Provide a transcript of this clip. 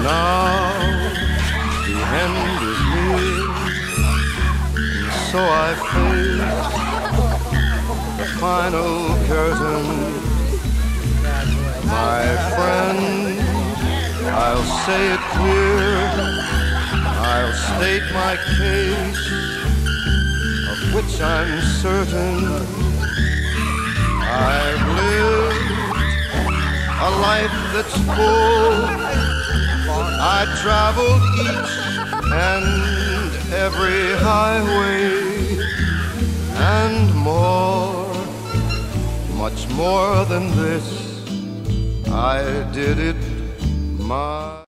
Now the end is near, and so I face the final curtain. My friend, I'll say it clear, I'll state my case, of which I'm certain. I've lived a life that's full. I traveled each and every highway, and more, much more than this, I did it my